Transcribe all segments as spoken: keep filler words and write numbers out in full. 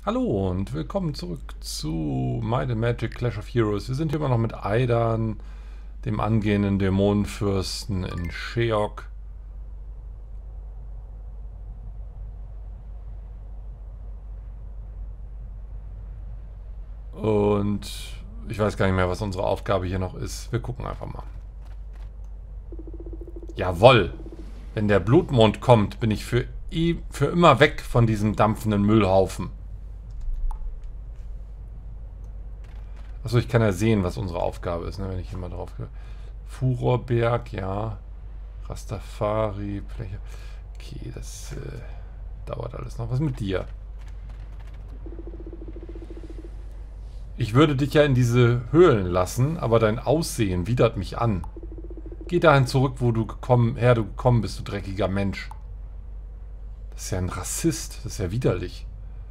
Hallo und willkommen zurück zu Might and Magic Clash of Heroes. Wir sind hier immer noch mit Aidan, dem angehenden Dämonenfürsten in Sheok. Und ich weiß gar nicht mehr, was unsere Aufgabe hier noch ist. Wir gucken einfach mal. Jawoll! Wenn der Blutmond kommt, bin ich für, eh, für immer weg von diesem dampfenden Müllhaufen. Achso, ich kann ja sehen, was unsere Aufgabe ist, ne, wenn ich hier mal drauf gehe. Furorberg, ja. Rastafari, Fläche. Okay, das äh, dauert alles noch. Was mit dir? Ich würde dich ja in diese Höhlen lassen, aber dein Aussehen widert mich an. Geh dahin zurück, wo du gekommen, her du gekommen bist, du dreckiger Mensch. Das ist ja ein Rassist. Das ist ja widerlich.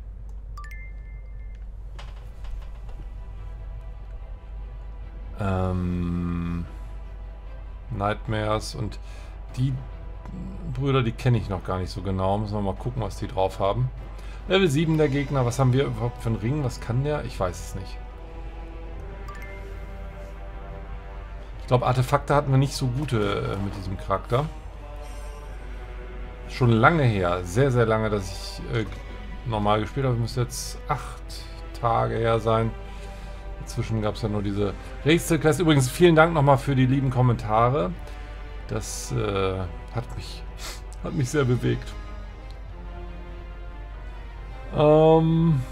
Ähm, Nightmares und die Brüder, die kenne ich noch gar nicht so genau. Müssen wir mal gucken, was die drauf haben. Level sieben der Gegner. Was haben wir überhaupt für einen Ring? Was kann der? Ich weiß es nicht. Ich glaube, Artefakte hatten wir nicht so gute äh, mit diesem Charakter. Schon lange her. Sehr, sehr lange, dass ich äh, normal gespielt habe. Müsste jetzt acht Tage her sein. Inzwischen gab es ja nur diese Rätselquest. Übrigens vielen Dank nochmal für die lieben Kommentare. Das äh, hat mich hat mich sehr bewegt. Ähm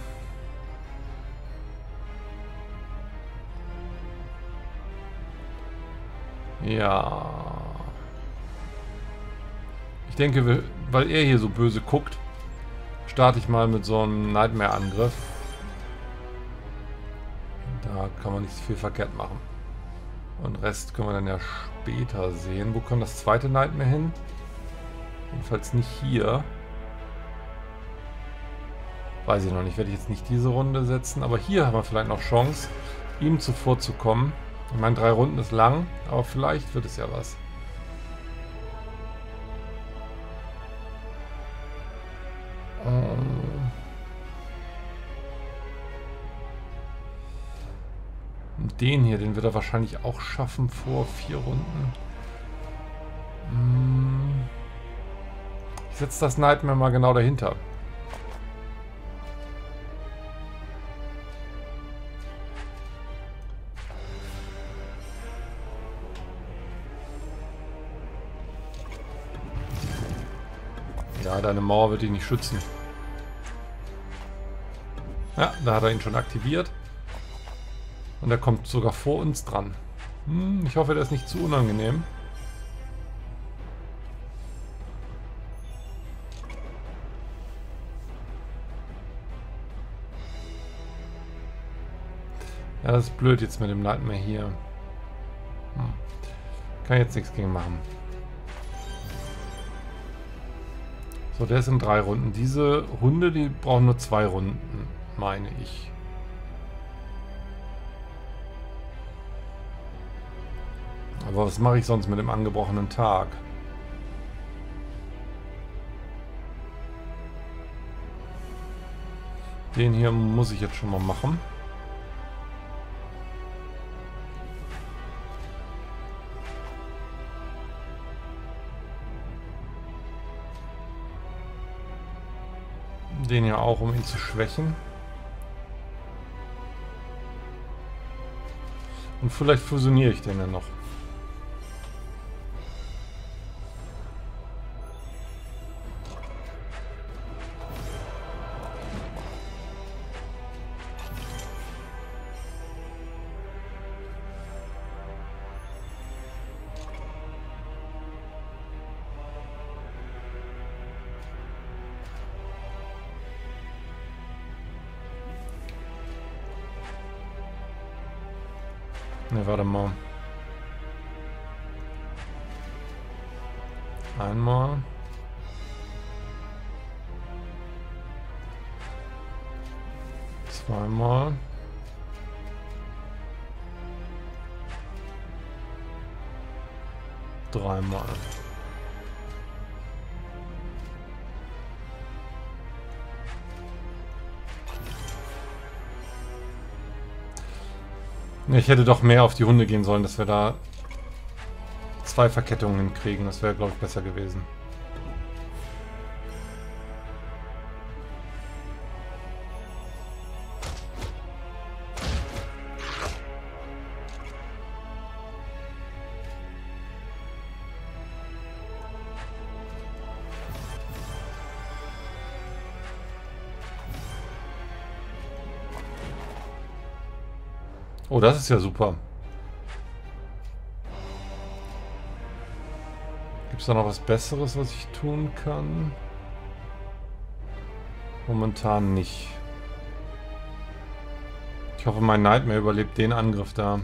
ja. Ich denke, wir, weil er hier so böse guckt, starte ich mal mit so einem Nightmare-Angriff. Da kann man nicht viel verkehrt machen. Und Rest können wir dann ja später sehen. Wo kommt das zweite Nightmare hin? Jedenfalls nicht hier. Weiß ich noch nicht. Werde ich jetzt nicht diese Runde setzen. Aber hier haben wir vielleicht noch Chance, ihm zuvorzukommen. Ich meine, drei Runden ist lang, aber vielleicht wird es ja was. Ähm Den hier, den wird er wahrscheinlich auch schaffen vor vier Runden. Ich setze das Nightmare mal genau dahinter. Ja, deine Mauer wird dich nicht schützen. Ja, da hat er ihn schon aktiviert. Und er kommt sogar vor uns dran. Hm, ich hoffe, der ist nicht zu unangenehm. Ja, das ist blöd jetzt mit dem Nightmare hier. Hm. Kann jetzt nichts gegen machen. So, der ist in drei Runden. Diese Runde, die brauchen nur zwei Runden, meine ich. Aber was mache ich sonst mit dem angebrochenen Tag? Den hier muss ich jetzt schon mal machen. Den hier auch, um ihn zu schwächen. Und vielleicht fusioniere ich den ja noch. Ne, warte mal. Einmal. Zweimal. Dreimal. Ich hätte doch mehr auf die Hunde gehen sollen, dass wir da zwei Verkettungen hinkriegen. Das wäre, glaube ich, besser gewesen. Oh, das ist ja super. Gibt es da noch was Besseres, was ich tun kann? Momentan nicht. Ich hoffe, mein Nightmare überlebt den Angriff da.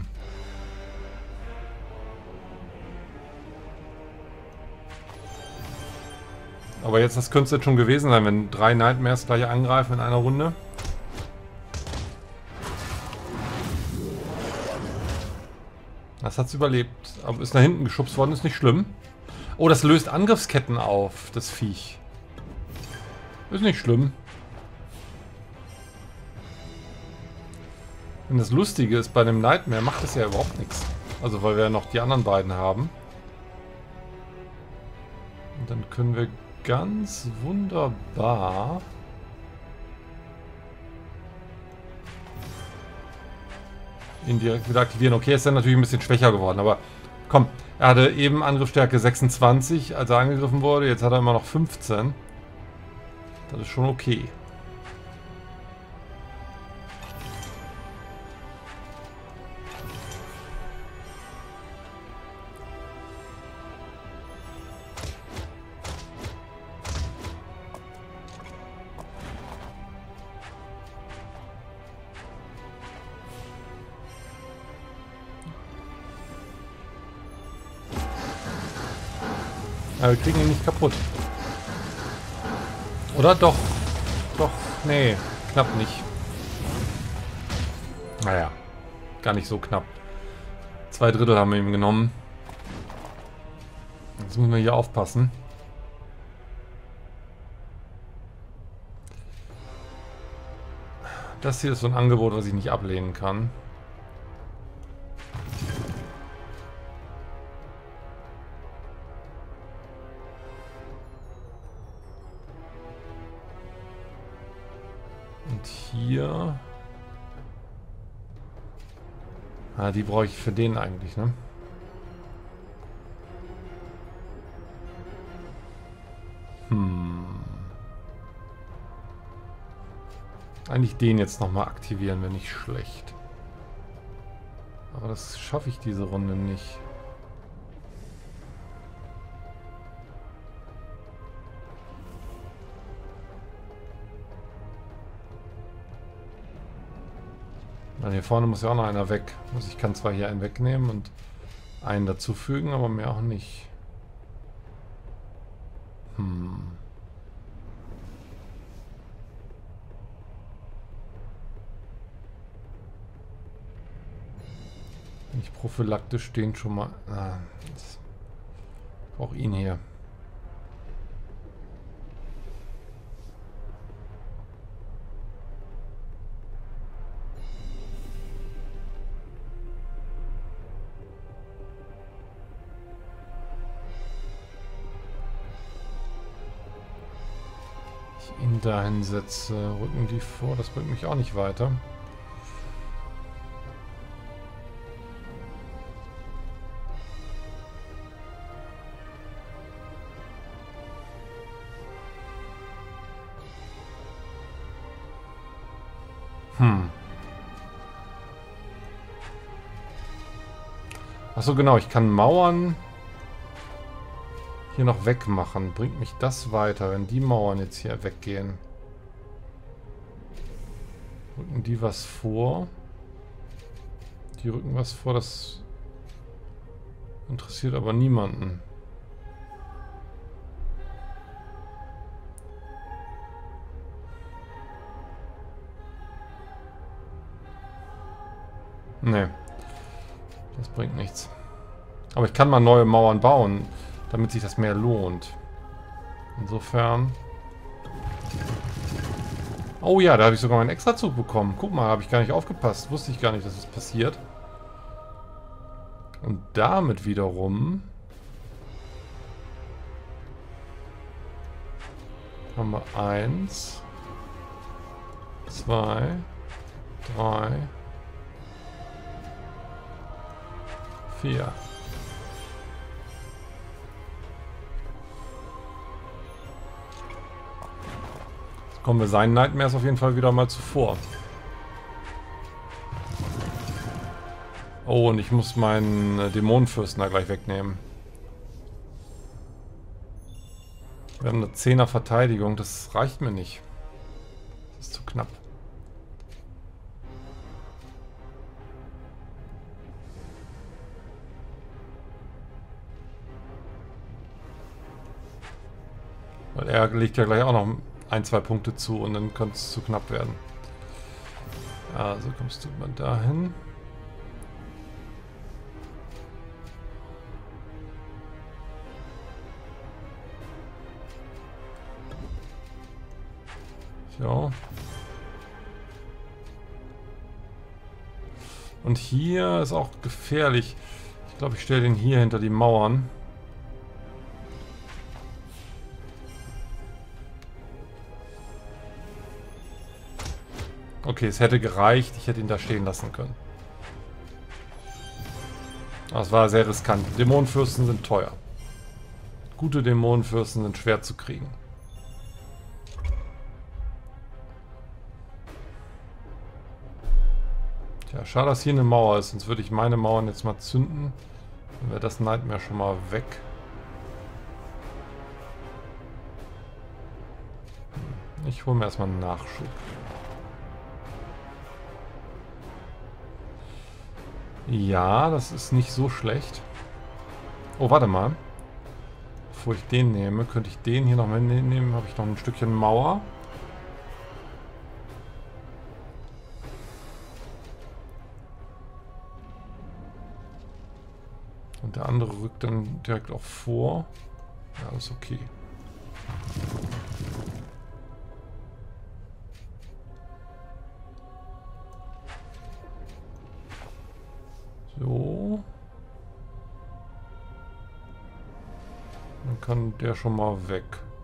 Aber jetzt, das könnte es jetzt schon gewesen sein, wenn drei Nightmares gleich angreifen in einer Runde. Das hat es überlebt. Aber ist nach hinten geschubst worden, ist nicht schlimm. Oh, das löst Angriffsketten auf, das Viech. Ist nicht schlimm. Und das Lustige ist, bei dem Nightmare macht es ja überhaupt nichts. Also, weil wir ja noch die anderen beiden haben. Und dann können wir ganz wunderbar... ihn direkt wieder aktivieren. Okay, ist dann natürlich ein bisschen schwächer geworden, aber komm, er hatte eben Angriffsstärke sechsundzwanzig, als er angegriffen wurde. Jetzt hat er immer noch fünfzehn. Das ist schon okay. Aber wir kriegen ihn nicht kaputt. Oder doch? Doch, nee, knapp nicht. Naja, gar nicht so knapp. Zwei Drittel haben wir ihm genommen. Jetzt müssen wir hier aufpassen. Das hier ist so ein Angebot, was ich nicht ablehnen kann. Hier. Ah, die brauche ich für den eigentlich, ne? Hm. Eigentlich den jetzt nochmal aktivieren, wäre nicht schlecht. Aber das schaffe ich diese Runde nicht. Hier vorne muss ja auch noch einer weg. Also ich kann zwar hier einen wegnehmen und einen dazufügen, aber mehr auch nicht. Hm. Wenn ich prophylaktisch den schon mal... Ah, ich brauche ihn hier. Ihn dahin setze, rücken die vor, das bringt mich auch nicht weiter. Hm. Achso, genau, ich kann Mauern hier noch wegmachen. Bringt mich das weiter, wenn die Mauern jetzt hier weggehen? Rücken die was vor? Die rücken was vor, das interessiert aber niemanden. Nee. Das bringt nichts. Aber ich kann mal neue Mauern bauen, damit sich das mehr lohnt. Insofern... Oh ja, da habe ich sogar meinen Extrazug bekommen. Guck mal, habe ich gar nicht aufgepasst. Wusste ich gar nicht, dass das passiert. Und damit wiederum haben wir eins, zwei, drei, vier. Jetzt kommen wir seinen Nightmares auf jeden Fall wieder mal zuvor. Oh, und ich muss meinen äh, Dämonenfürsten da gleich wegnehmen. Wir haben eine zehner Verteidigung, das reicht mir nicht. Das ist zu knapp. Weil er legt ja gleich auch noch ein, zwei Punkte zu und dann könnte es zu knapp werden. Also kommst du mal dahin. So. Und hier ist auch gefährlich. Ich glaube, ich stelle den hier hinter die Mauern. Okay, es hätte gereicht. Ich hätte ihn da stehen lassen können. Aber es war sehr riskant. Dämonenfürsten sind teuer. Gute Dämonenfürsten sind schwer zu kriegen. Ja, schade, dass hier eine Mauer ist, sonst würde ich meine Mauern jetzt mal zünden. Dann wäre das Nightmare schon mal weg. Ich hole mir erstmal einen Nachschub. Ja, das ist nicht so schlecht. Oh, warte mal. Bevor ich den nehme, könnte ich den hier noch mitnehmen. Habe ich noch ein Stückchen Mauer. Und der andere rückt dann direkt auch vor. Ja, ist okay. So. Dann kann der schon mal weg.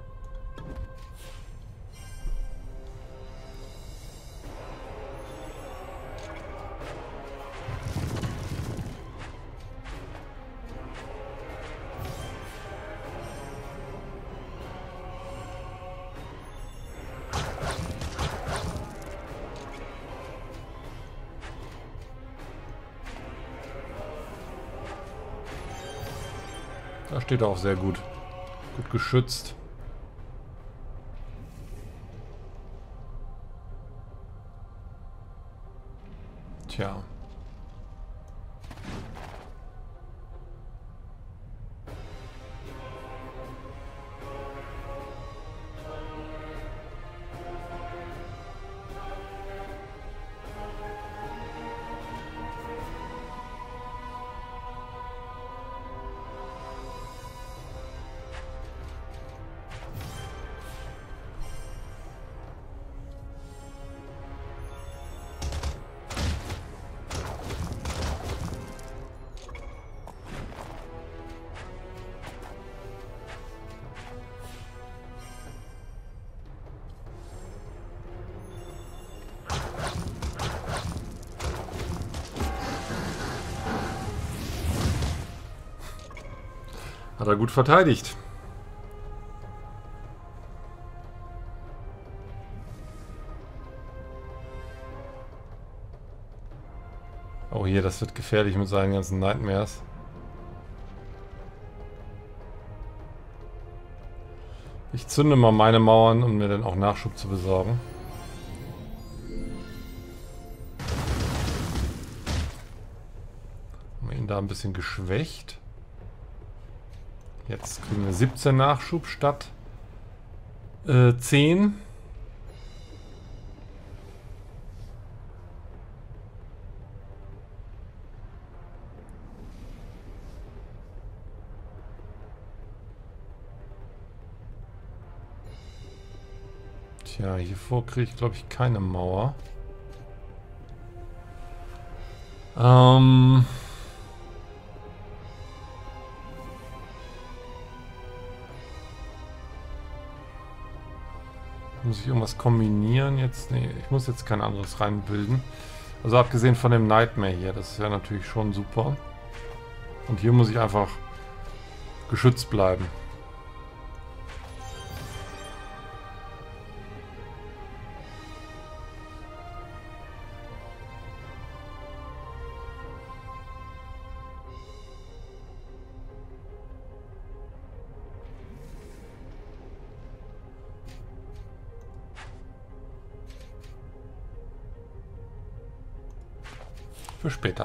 Da steht er auch sehr gut. Gut geschützt. Tja. Hat er gut verteidigt. Oh, hier, das wird gefährlich mit seinen ganzen Nightmares. Ich zünde mal meine Mauern, um mir dann auch Nachschub zu besorgen. Haben wir ihn da ein bisschen geschwächt. Jetzt kriegen wir siebzehn Nachschub statt äh, zehn. Tja, hiervor kriege ich, glaube ich, keine Mauer. Muss ich irgendwas kombinieren jetzt? Nee, ich muss jetzt kein anderes reinbilden. Also abgesehen von dem Nightmare hier, das ist ja natürlich schon super. Und hier muss ich einfach geschützt bleiben. Für später.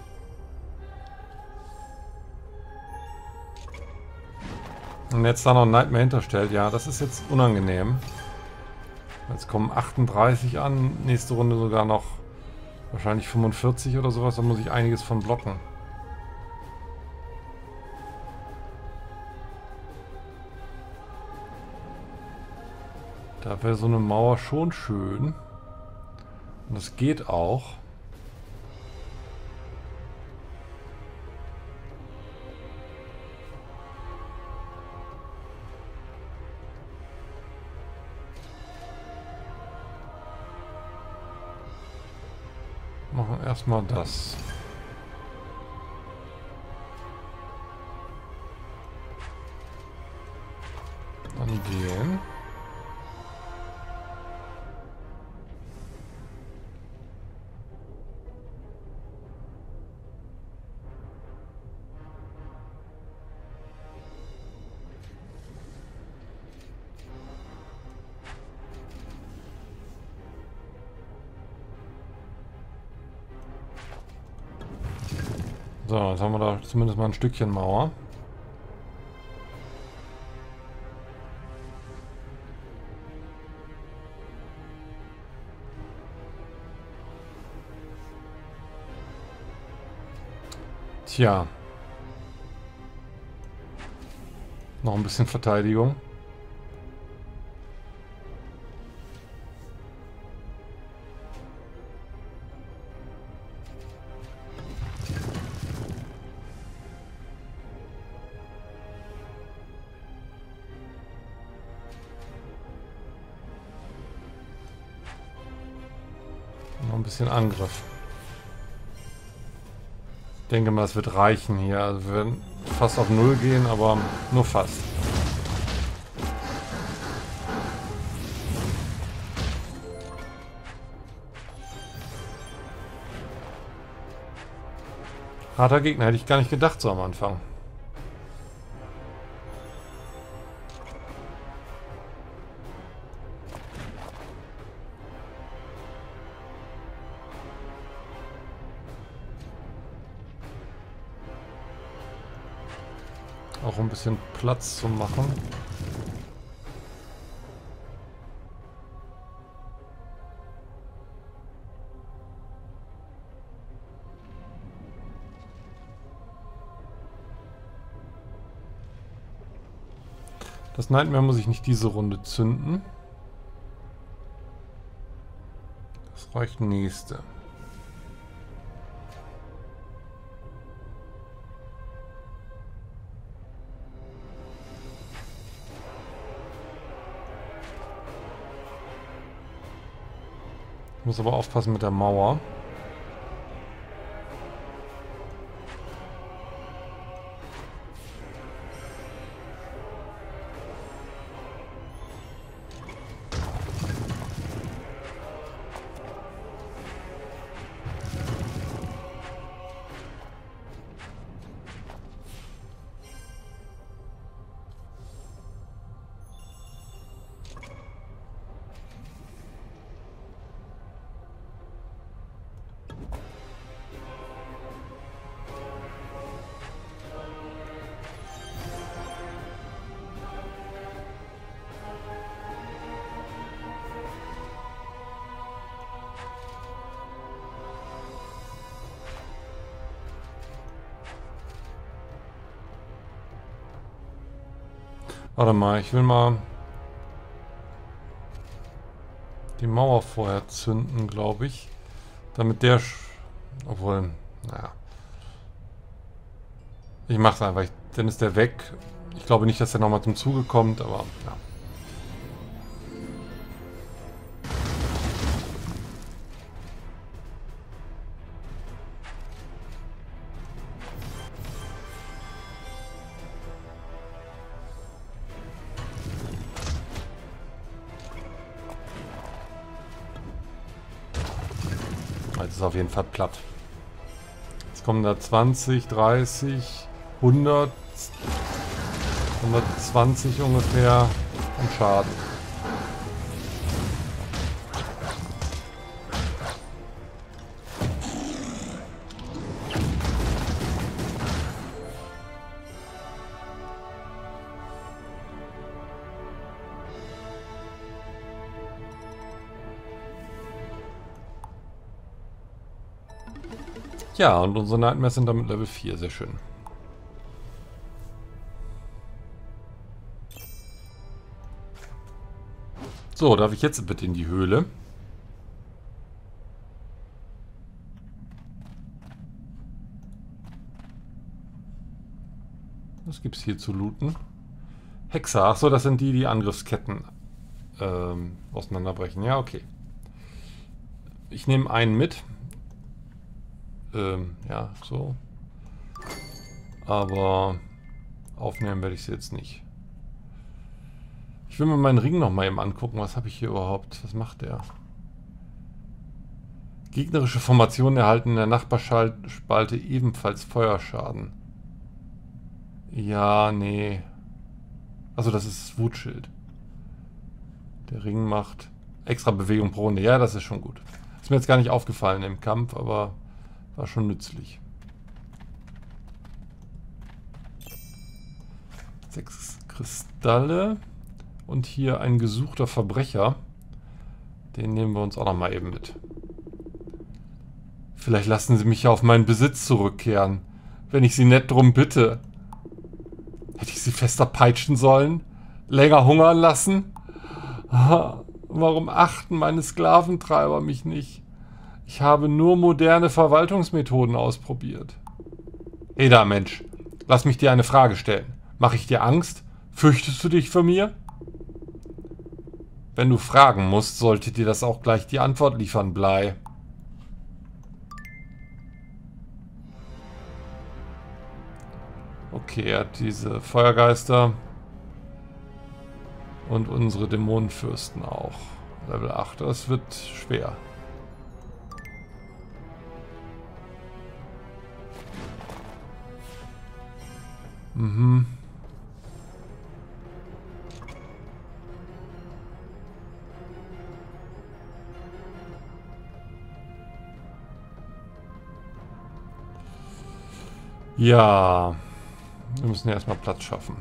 Und jetzt da noch ein Nightmare hinterstellt. Ja, das ist jetzt unangenehm. Jetzt kommen achtunddreißig an. Nächste Runde sogar noch wahrscheinlich fünfundvierzig oder sowas. Da muss ich einiges von blocken. Da wäre so eine Mauer schon schön. Und das geht auch. Machen erstmal das. Dann gehen. So, jetzt haben wir da zumindest mal ein Stückchen Mauer. Tja. Noch ein bisschen Verteidigung. Noch ein bisschen Angriff. Ich denke mal, es wird reichen hier. Also wir werden fast auf Null gehen, aber nur fast. Harter Gegner, hätte ich gar nicht gedacht so am Anfang. Auch ein bisschen Platz zu machen. Das Nightmare muss ich nicht diese Runde zünden. Das reicht nächste. Ich muss aber aufpassen mit der Mauer. Warte mal, ich will mal die Mauer vorher zünden, glaube ich. Damit der... Sch Obwohl, naja. Ich mache es einfach, ich, dann ist der weg. Ich glaube nicht, dass er nochmal zum Zuge kommt, aber ja. Jetzt ist auf jeden Fall platt. Jetzt kommen da zwanzig, dreißig, hundert, hundertzwanzig ungefähr an Schaden. Ja, und unsere Nightmares sind damit Level vier. Sehr schön. So, darf ich jetzt bitte in die Höhle? Was gibt es hier zu looten? Hexer. Achso, das sind die, die Angriffsketten ähm, auseinanderbrechen. Ja, okay. Ich nehme einen mit. Ähm, ja, so. Aber aufnehmen werde ich sie jetzt nicht. Ich will mir meinen Ring noch mal eben angucken. Was habe ich hier überhaupt? Was macht der? Gegnerische Formationen erhalten in der Nachbarspalte ebenfalls Feuerschaden. Ja, nee. Also das ist das Wutschild. Der Ring macht extra Bewegung pro Runde. Ja, das ist schon gut. Ist mir jetzt gar nicht aufgefallen im Kampf, aber war schon nützlich. Sechs Kristalle. Und hier ein gesuchter Verbrecher. Den nehmen wir uns auch noch mal eben mit. Vielleicht lassen sie mich ja auf meinen Besitz zurückkehren. Wenn ich sie nett drum bitte. Hätte ich sie fester peitschen sollen? Länger hungern lassen? Warum achten meine Sklaventreiber mich nicht? Ich habe nur moderne Verwaltungsmethoden ausprobiert. Eda, Mensch, lass mich dir eine Frage stellen. Mache ich dir Angst? Fürchtest du dich vor mir? Wenn du fragen musst, sollte dir das auch gleich die Antwort liefern, Blei. Okay, er hat diese Feuergeister. Und unsere Dämonenfürsten auch. Level acht, das wird schwer. Mhm. Ja, wir müssen ja erstmal Platz schaffen.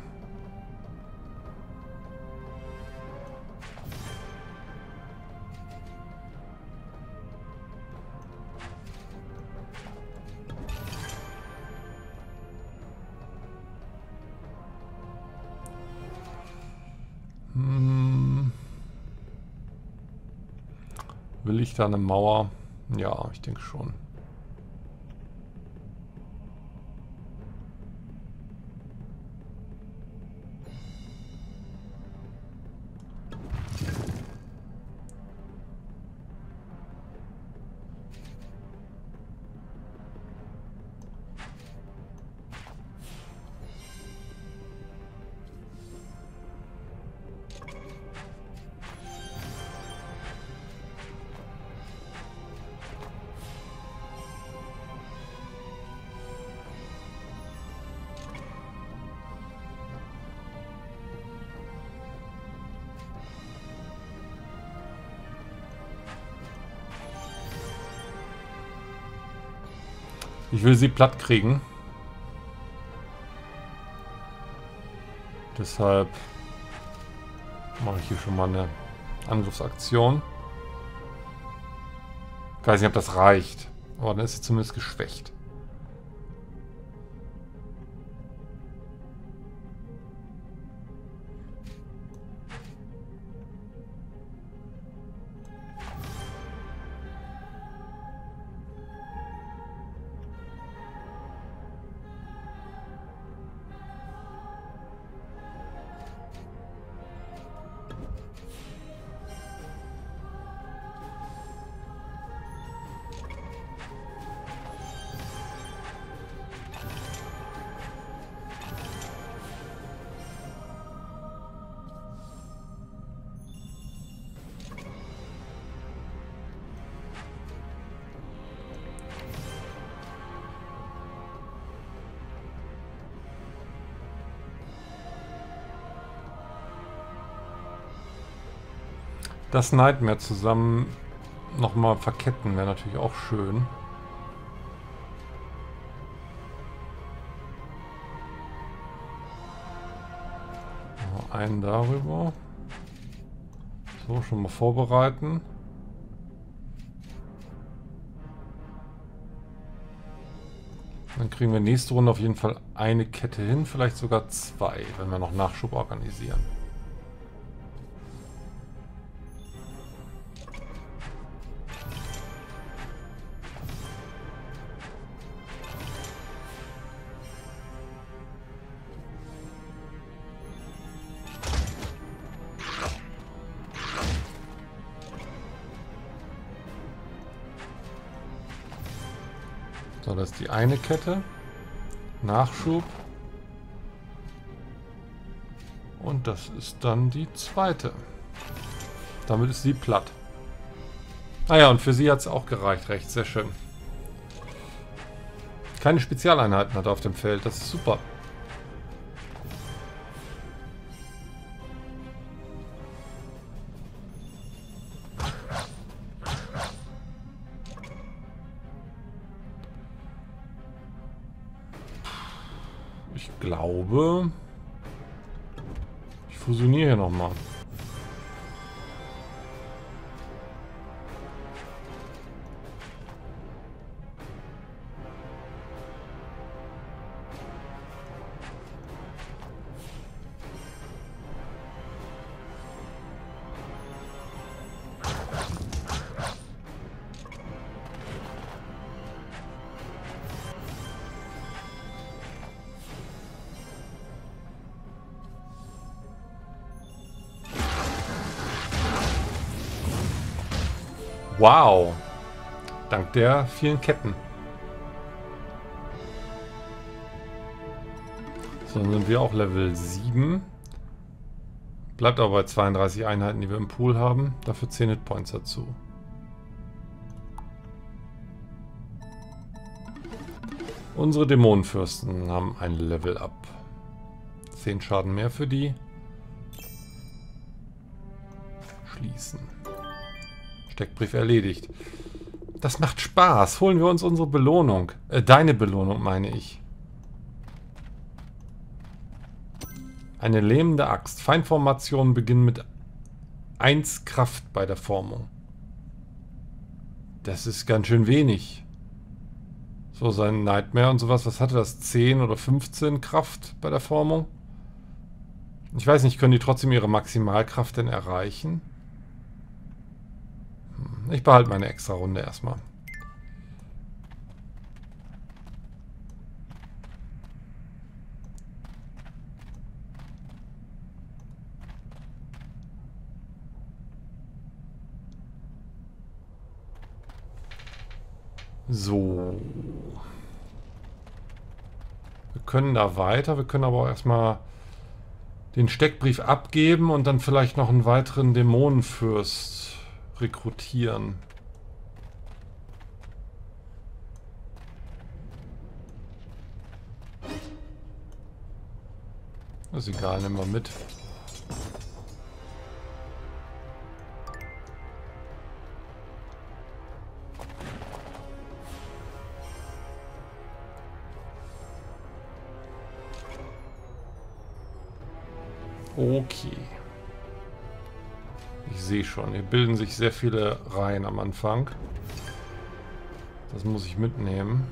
Hm. Will ich da eine Mauer? Ja, ich denke schon. Ich will sie platt kriegen. Deshalb mache ich hier schon mal eine Angriffsaktion. Ich weiß nicht, ob das reicht. Aber dann ist sie zumindest geschwächt. das Nightmare zusammen nochmal verketten. Wäre natürlich auch schön. Noch einen darüber. So, schon mal vorbereiten. Dann kriegen wir nächste Runde auf jeden Fall eine Kette hin, vielleicht sogar zwei, wenn wir noch Nachschub organisieren. So, das ist die eine Kette. Nachschub. Und das ist dann die zweite. Damit ist sie platt. Ah ja, und für sie hat es auch gereicht. Recht, sehr schön. Keine Spezialeinheiten hat er auf dem Feld. Das ist super. Ich glaube, ich fusioniere hier nochmal. Wow. Dank der vielen Ketten. So, dann sind wir auch Level sieben. Bleibt aber bei zweiunddreißig Einheiten, die wir im Pool haben. Dafür zehn Hitpoints dazu. Unsere Dämonenfürsten haben ein Level Up. zehn Schaden mehr für die. Schließen. Steckbrief erledigt. Das macht Spaß. Holen wir uns unsere Belohnung. Äh, deine Belohnung, meine ich. Eine lähmende Axt. Feinformationen beginnen mit eins Kraft bei der Formung. Das ist ganz schön wenig. So, sein Nightmare und sowas. Was hatte das? zehn oder fünfzehn Kraft bei der Formung? Ich weiß nicht, können die trotzdem ihre Maximalkraft denn erreichen? Ich behalte meine extra Runde erstmal. So. Wir können da weiter. Wir können aber auch erstmal den Steckbrief abgeben und dann vielleicht noch einen weiteren Dämonenfürst rekrutieren. Ist egal, nehmen wir mit. Okay. Ich sehe schon, hier bilden sich sehr viele Reihen am Anfang. Das muss ich mitnehmen.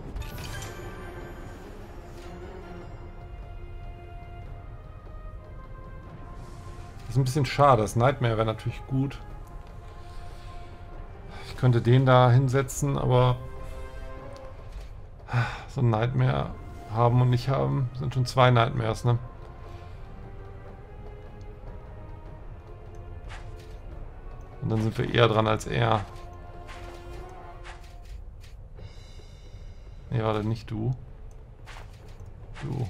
Das ist ein bisschen schade. Das Nightmare wäre natürlich gut. Ich könnte den da hinsetzen, aber so ein Nightmare haben und nicht haben, sind schon zwei Nightmares, ne? Und dann sind wir eher dran als er. Nee, warte, nicht du. Du.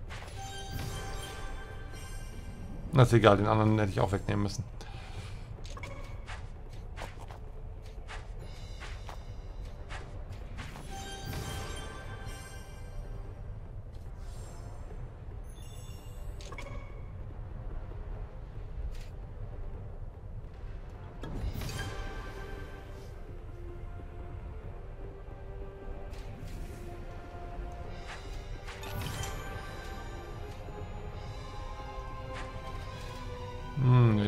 Na, ist egal, den anderen hätte ich auch wegnehmen müssen.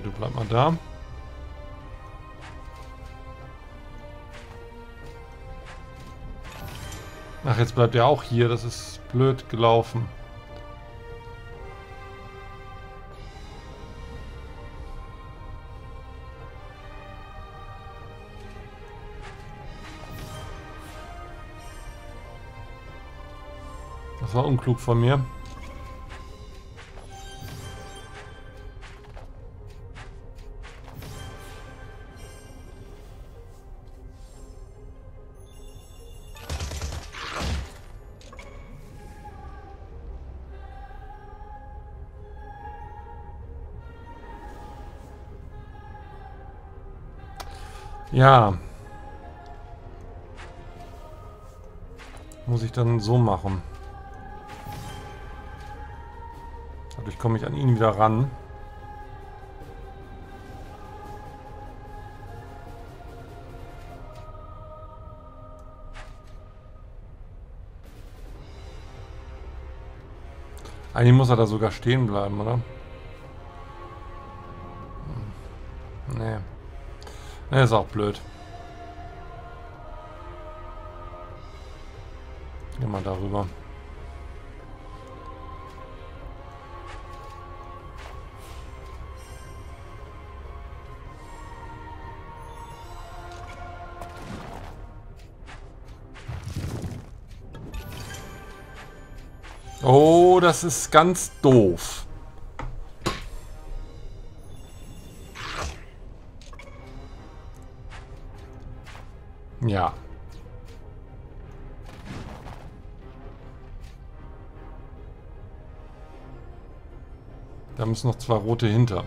du bleib mal da. Ach, jetzt bleibt er auch hier. Das ist blöd gelaufen. Das war unklug von mir. Ja. Muss ich dann so machen. Dadurch komme ich an ihn wieder ran. Eigentlich muss er da sogar stehen bleiben, oder? Nee. Nee, ist auch blöd. Geh mal darüber. Oh, das ist ganz doof. Ja. Da müssen noch zwei rote hinter.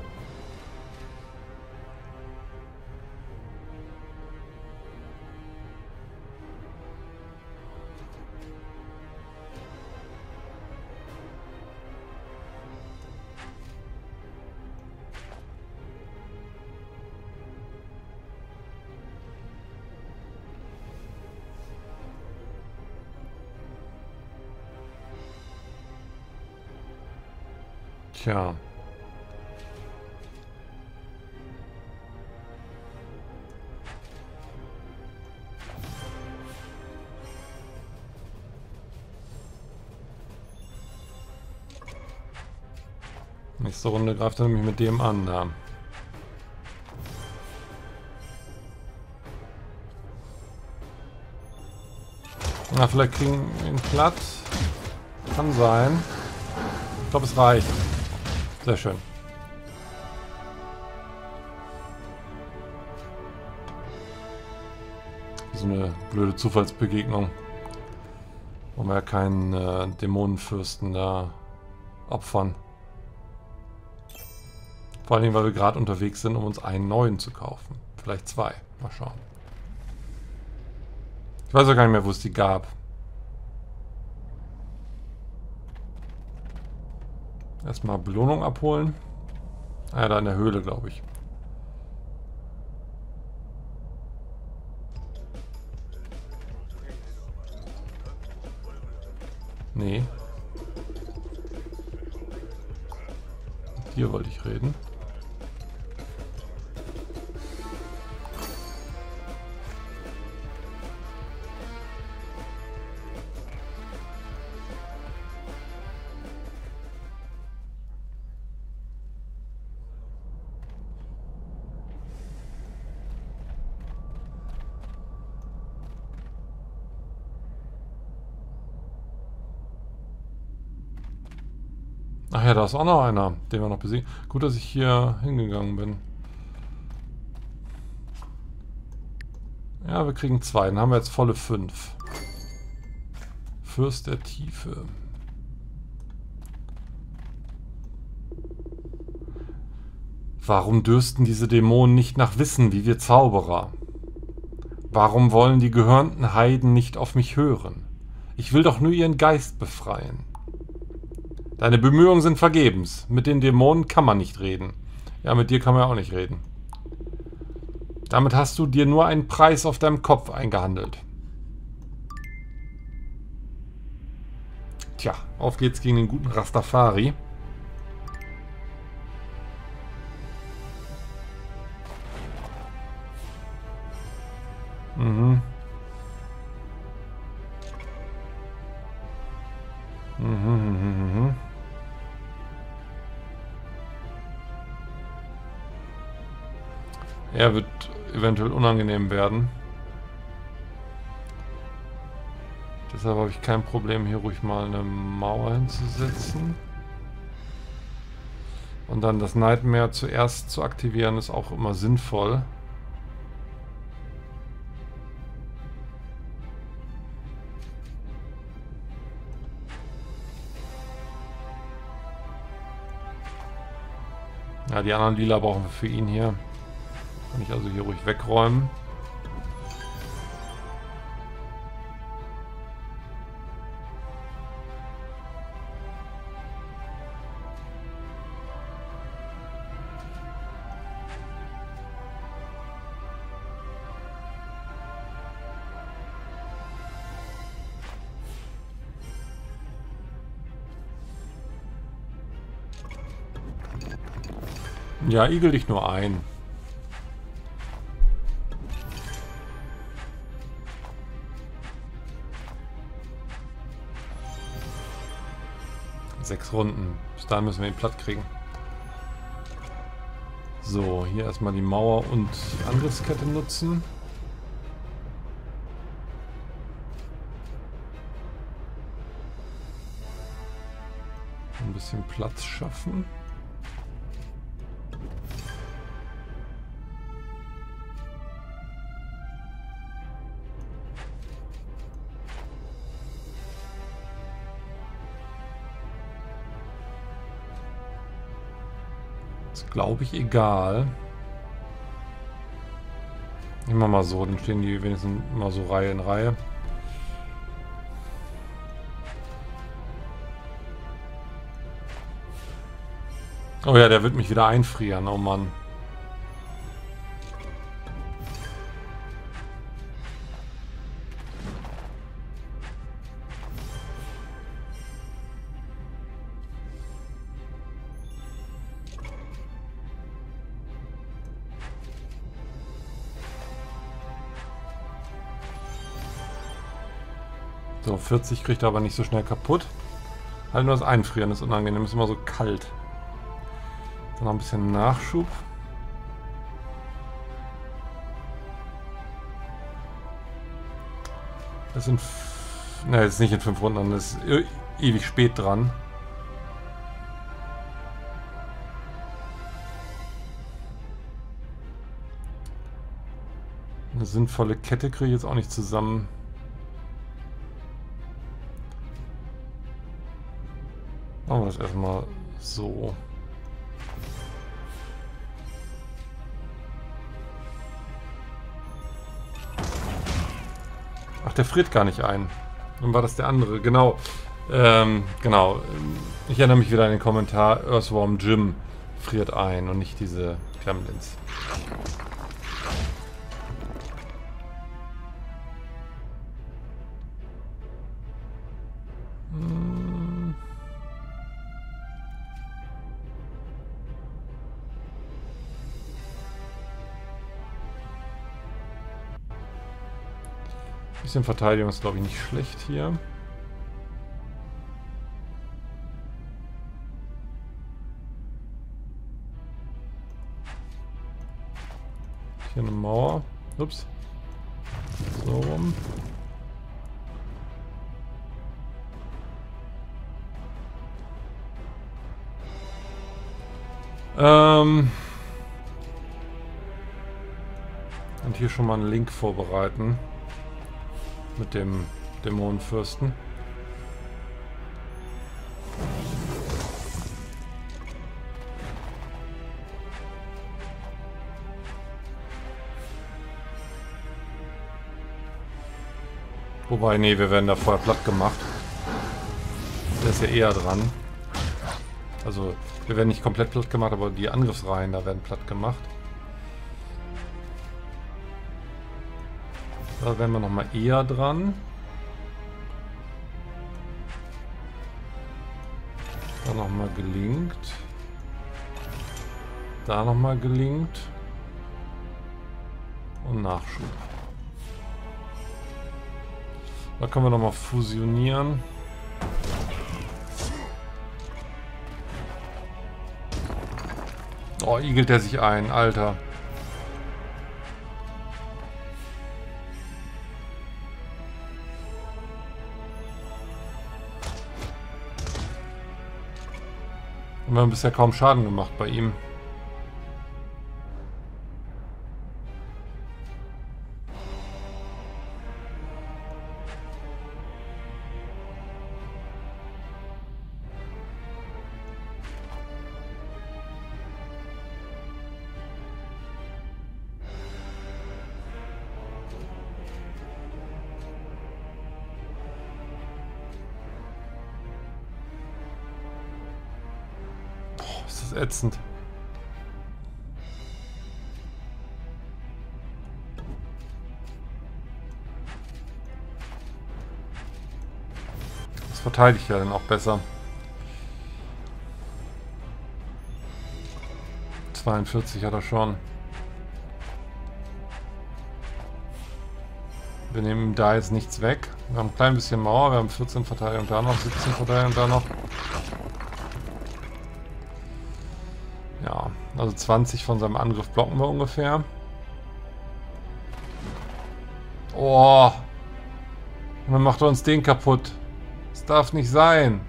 Tja. Nächste Runde greift er nämlich mit dem an. Da. Na, vielleicht kriegen wir ihn platt. Kann sein. Ich glaube, es reicht. Sehr schön. So eine blöde Zufallsbegegnung. Wollen wir ja keinen äh, Dämonenfürsten da opfern. Vor allem, weil wir gerade unterwegs sind, um uns einen neuen zu kaufen. Vielleicht zwei. Mal schauen. Ich weiß auch gar nicht mehr, wo es die gab. Erstmal Belohnung abholen. Ah ja, da in der Höhle, glaube ich. Nee. Hier wollte ich reden. Ach ja, da ist auch noch einer, den wir noch besiegen. Gut, dass ich hier hingegangen bin. Ja, wir kriegen zwei. Dann haben wir jetzt volle fünf. Fürst der Tiefe. Warum dürsten diese Dämonen nicht nach Wissen, wie wir Zauberer? Warum wollen die gehörnten Heiden nicht auf mich hören? Ich will doch nur ihren Geist befreien. Deine Bemühungen sind vergebens. Mit den Dämonen kann man nicht reden. Ja, mit dir kann man ja auch nicht reden. Damit hast du dir nur einen Preis auf deinem Kopf eingehandelt. Tja, auf geht's gegen den guten Rastafari. Mhm. Mhm, mhm, mhm. Er wird eventuell unangenehm werden. Deshalb habe ich kein Problem, hier ruhig mal eine Mauer hinzusetzen. Und dann das Nightmare zuerst zu aktivieren, ist auch immer sinnvoll. Ja, die anderen Lila brauchen wir für ihn hier. Kann ich also hier ruhig wegräumen. Ja, igel dich nur ein. Sechs Runden. Bis dahin müssen wir ihn platt kriegen. So, hier erstmal die Mauer und Angriffskette nutzen. Ein bisschen Platz schaffen. Glaube ich, egal. Immer mal so, dann stehen die wenigstens immer so Reihe in Reihe. Oh ja, der wird mich wieder einfrieren, oh Mann. So, vierzig kriegt er aber nicht so schnell kaputt. Halt nur das Einfrieren ist unangenehm, ist immer so kalt. Dann noch ein bisschen Nachschub. Das sind... Ne, ist nicht in fünf Runden, das ist e ewig spät dran. Eine sinnvolle Kette kriege ich jetzt auch nicht zusammen. Machen wir das erstmal so. Ach, der friert gar nicht ein. Dann war das der andere. Genau. Ähm, genau. Ich erinnere mich wieder an den Kommentar. Earthworm Jim friert ein und nicht diese Gremlins. Bisschen Verteidigung ist, glaube ich, nicht schlecht hier. Hier eine Mauer. Ups. So rum. Ähm. Und hier schon mal einen Link vorbereiten. Mit dem Dämonenfürsten. Wobei, nee, wir werden da vorher platt gemacht. Der ist ja eher dran. Also, wir werden nicht komplett platt gemacht, aber die Angriffsreihen da werden platt gemacht. Da wären wir nochmal eher dran. Da nochmal gelingt. Da nochmal gelingt. Und Nachschub. Da können wir nochmal fusionieren. Oh, igelt der sich ein, Alter. Und wir haben bisher kaum Schaden gemacht bei ihm. Das ist ätzend. Das verteidigt ja dann auch besser. zweiundvierzig hat er schon. Wir nehmen da jetzt nichts weg. Wir haben ein klein bisschen Mauer. Wir haben vierzehn Verteidigung da noch, siebzehn Verteidigung da noch. Ja, also zwanzig von seinem Angriff blocken wir ungefähr. Oh. Und dann macht er uns den kaputt. Das darf nicht sein.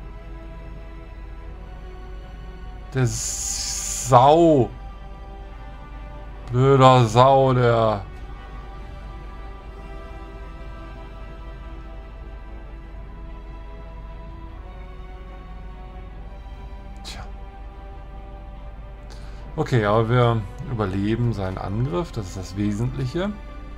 Der Sau. Blöder Sau, der. Tja. Okay, aber wir überleben seinen Angriff. Das ist das Wesentliche.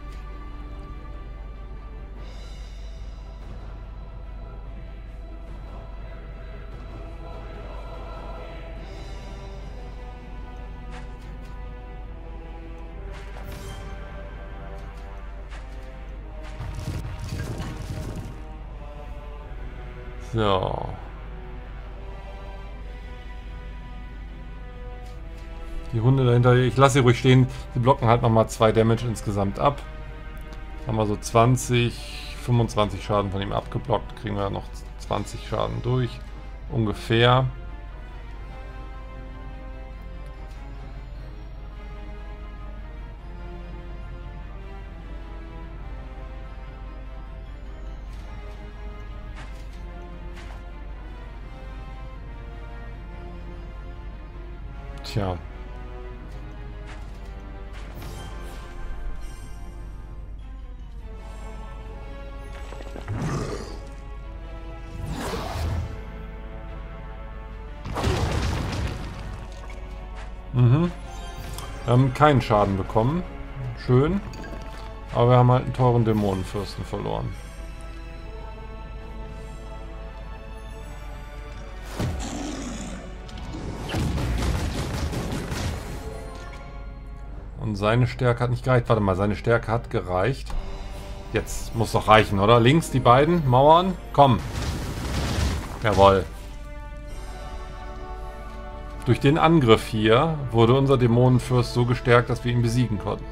So. Die Hunde dahinter, ich lasse sie ruhig stehen. Die blocken halt nochmal zwei Damage insgesamt ab. Haben wir so zwanzig, fünfundzwanzig Schaden von ihm abgeblockt. Kriegen wir noch zwanzig Schaden durch. Ungefähr. Tja. Mhm. Wir haben keinen Schaden bekommen. Schön. Aber wir haben halt einen teuren Dämonenfürsten verloren. Und seine Stärke hat nicht gereicht. Warte mal, seine Stärke hat gereicht. Jetzt muss doch reichen, oder? Links die beiden Mauern. Komm. Jawohl. Durch den Angriff hier wurde unser Dämonenfürst so gestärkt, dass wir ihn besiegen konnten.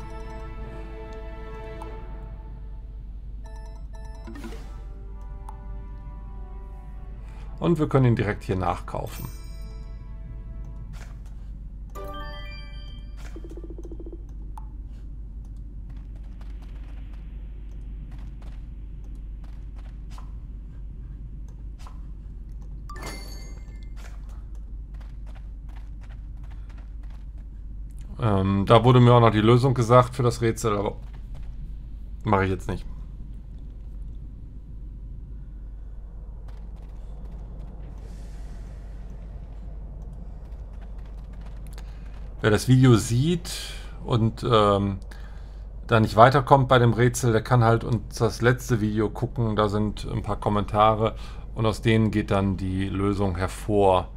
Und wir können ihn direkt hier nachkaufen. Ähm, da wurde mir auch noch die Lösung gesagt für das Rätsel, aber mache ich jetzt nicht. Wer das Video sieht und ähm, da nicht weiterkommt bei dem Rätsel, der kann halt uns das letzte Video gucken. Da sind ein paar Kommentare und aus denen geht dann die Lösung hervor.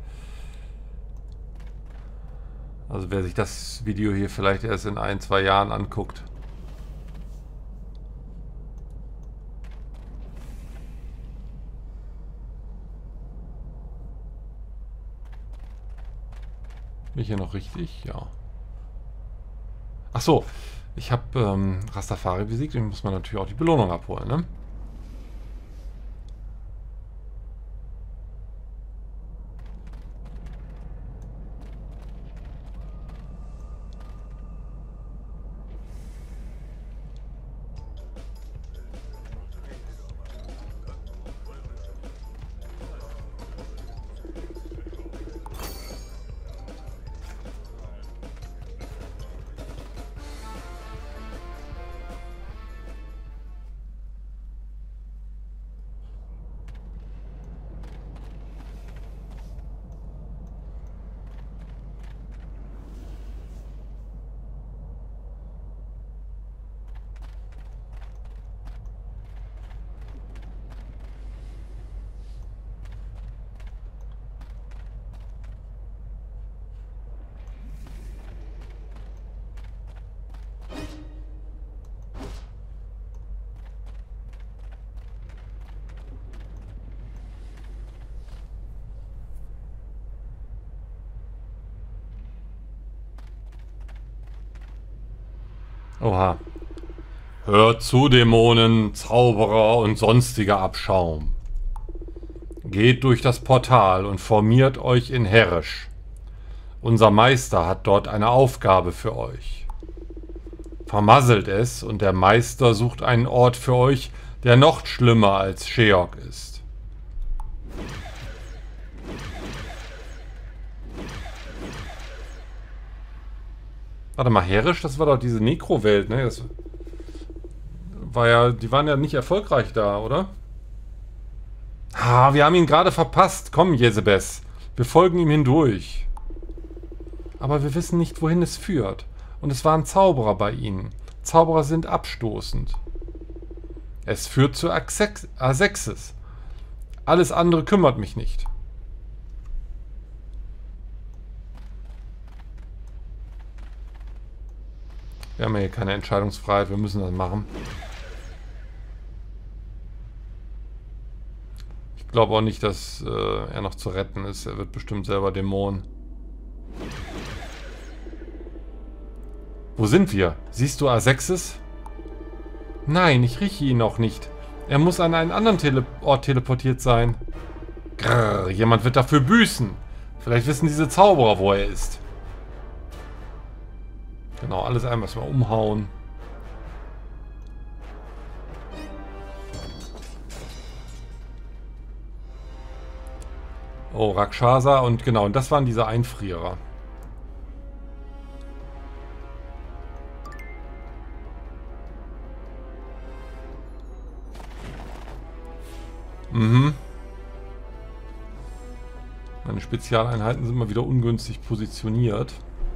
Also wer sich das Video hier vielleicht erst in ein, zwei Jahren anguckt. Bin ich hier noch richtig? Ja. Ach so, ich habe ähm, Rastafari besiegt und muss man natürlich auch die Belohnung abholen, ne? Oha. Hört zu, Dämonen, Zauberer und sonstiger Abschaum. Geht durch das Portal und formiert euch in Herrisch. Unser Meister hat dort eine Aufgabe für euch. Vermasselt es und der Meister sucht einen Ort für euch, der noch schlimmer als Sheok ist. Warte mal, Herrisch, das war doch diese Nekro-Welt, ne? Das war ja, die waren ja nicht erfolgreich da, oder? Ah, wir haben ihn gerade verpasst. Komm, Jezebes. Wir folgen ihm hindurch. Aber wir wissen nicht, wohin es führt. Und es waren Zauberer bei ihnen. Zauberer sind abstoßend. Es führt zu Asexis. Alles andere kümmert mich nicht. Wir haben ja hier keine Entscheidungsfreiheit. Wir müssen das machen. Ich glaube auch nicht, dass äh, er noch zu retten ist. Er wird bestimmt selber Dämon. Wo sind wir? Siehst du Asexis? Nein, ich rieche ihn noch nicht. Er muss an einen anderen Tele Ort teleportiert sein. Grrr, jemand wird dafür büßen. Vielleicht wissen diese Zauberer, wo er ist. Genau, alles einmal mal umhauen. Oh, Rakshasa und genau, und das waren diese Einfrierer. Mhm. Meine Spezialeinheiten sind mal wieder ungünstig positioniert.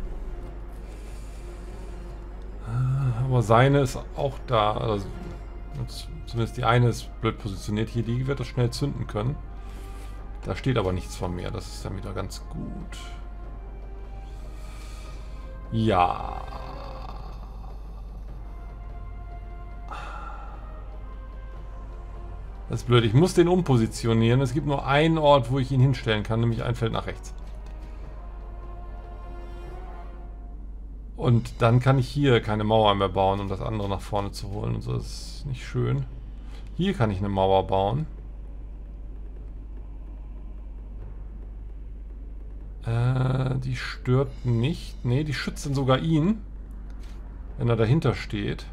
Aber seine ist auch da. Also, zumindest die eine ist blöd positioniert. Hier, die wird das schnell zünden können. Da steht aber nichts von mir. Das ist dann wieder ganz gut. Ja. Das ist blöd. Ich muss den umpositionieren. Es gibt nur einen Ort, wo ich ihn hinstellen kann, nämlich ein Feld nach rechts. Und dann kann ich hier keine Mauer mehr bauen, um das andere nach vorne zu holen. Und so, das ist nicht schön. Hier kann ich eine Mauer bauen. Äh, die stört nicht. Ne, die schützt dann sogar ihn, wenn er dahinter steht.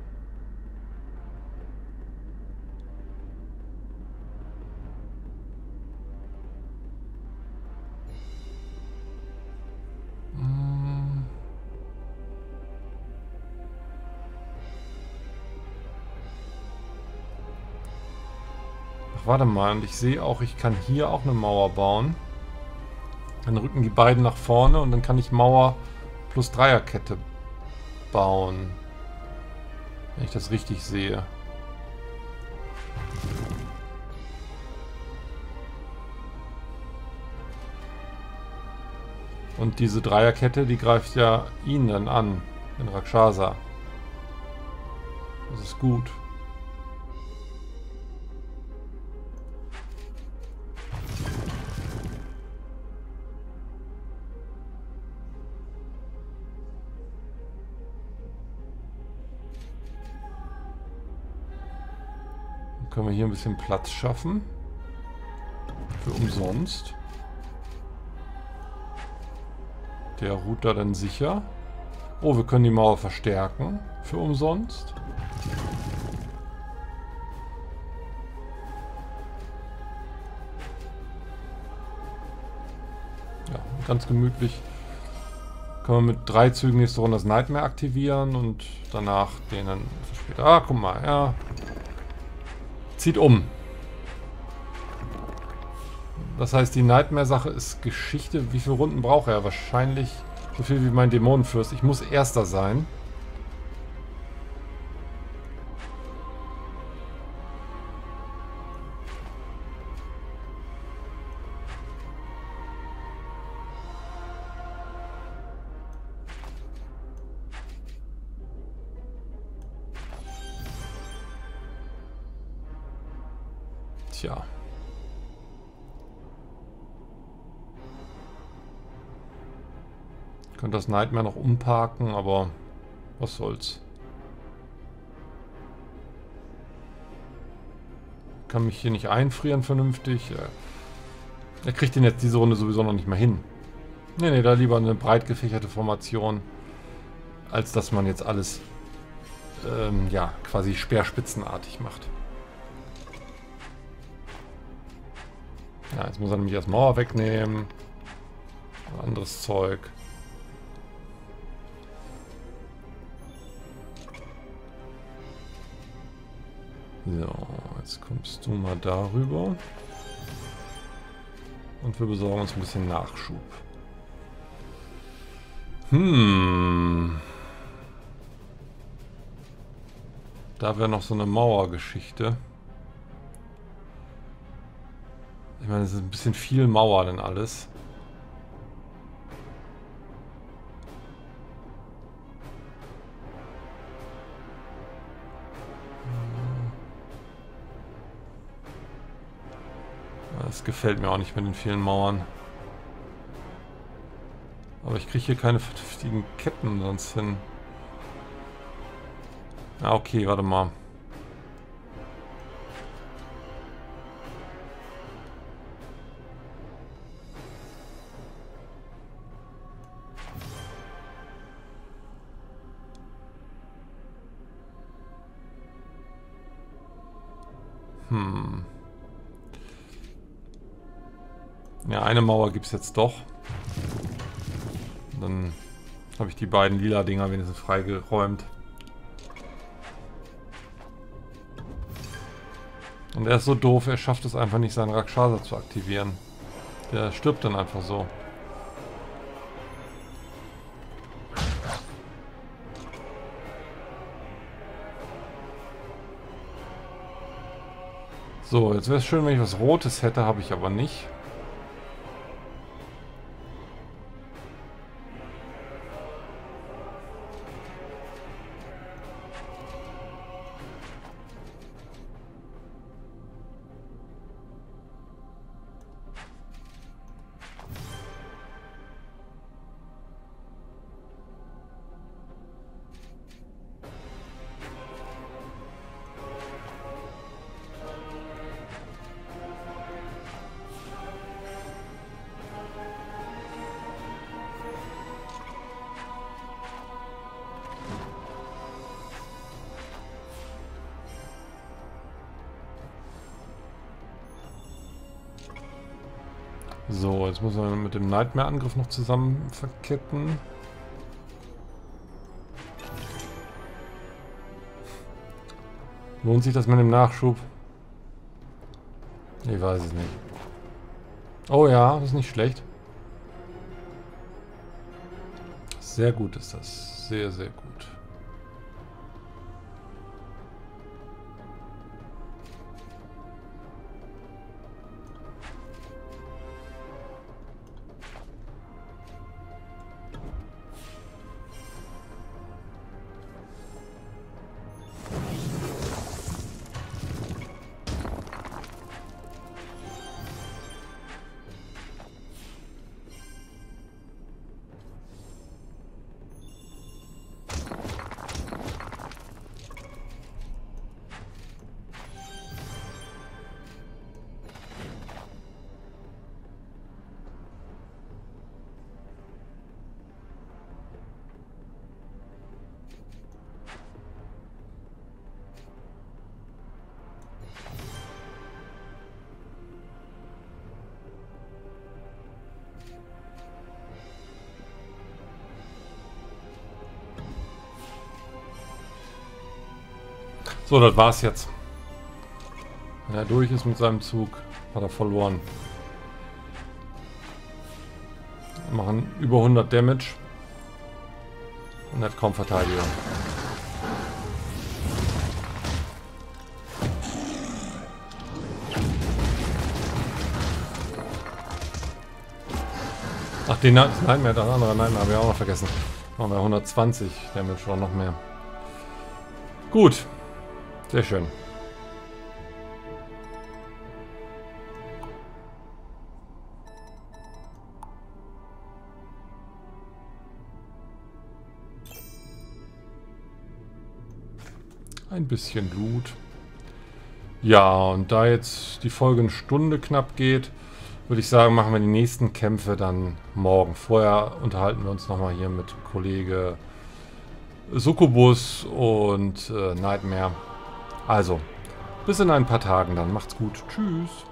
Warte mal, und ich sehe auch, ich kann hier auch eine Mauer bauen. Dann rücken die beiden nach vorne und dann kann ich Mauer plus Dreierkette bauen. Wenn ich das richtig sehe. Und diese Dreierkette, die greift ja ihn dann an, den Rakshasa. Das ist gut. Können wir hier ein bisschen Platz schaffen. Für umsonst. Der ruht da dann sicher. Oh, wir können die Mauer verstärken. Für umsonst. Ja, ganz gemütlich. Können wir mit drei Zügen nächste Runde das Nightmare aktivieren und danach den dann später. Ah, guck mal, ja. Zieht um. Das heißt, die Nightmare-Sache ist Geschichte. Wie viele Runden braucht er? Wahrscheinlich so viel wie mein Dämonenfürst. Ich muss Erster sein. Tja. Ich könnte das Nightmare noch umparken, aber was soll's. kann mich hier nicht einfrieren vernünftig. Er kriegt den jetzt diese Runde sowieso noch nicht mehr hin. Ne, ne, da lieber eine breit gefächerte Formation, als dass man jetzt alles ähm, ja, quasi speerspitzenartig macht. Ja, jetzt muss er nämlich erst Mauer wegnehmen. Anderes Zeug. So, jetzt kommst du mal darüber. Und wir besorgen uns ein bisschen Nachschub. Hm. Da wäre noch so eine Mauergeschichte. Ich meine, es ist ein bisschen viel Mauer denn alles. Das gefällt mir auch nicht mit den vielen Mauern. Aber ich kriege hier keine vernünftigen Ketten sonst hin. Ah, okay, warte mal. Hm. Ja, eine Mauer gibt es jetzt doch. Dann habe ich die beiden lila Dinger wenigstens freigeräumt. Und er ist so doof, er schafft es einfach nicht, seinen Rakshasa zu aktivieren. Der stirbt dann einfach so. So, jetzt wäre es schön, wenn ich was Rotes hätte, habe ich aber nicht. So, jetzt muss man mit dem Nightmare-Angriff noch zusammen verketten. Lohnt sich das mit dem Nachschub? Ich weiß es nicht. Oh ja, das ist nicht schlecht. Sehr gut ist das. Sehr, sehr gut. So, das war's jetzt. Wenn er durch ist mit seinem Zug, hat er verloren. Wir machen über hundert Damage. Und hat kaum Verteidigung. Ach, den Nightmare, das andere Nightmare habe ich auch noch vergessen. Machen wir hundertzwanzig Damage oder noch mehr. Gut. Sehr schön. Ein bisschen Blut. Ja, und da jetzt die Folge eine Stunde knapp geht, würde ich sagen, machen wir die nächsten Kämpfe dann morgen. Vorher unterhalten wir uns nochmal hier mit Kollege Succubus und äh, Nightmare. Also, bis in ein paar Tagen dann. Macht's gut. Tschüss.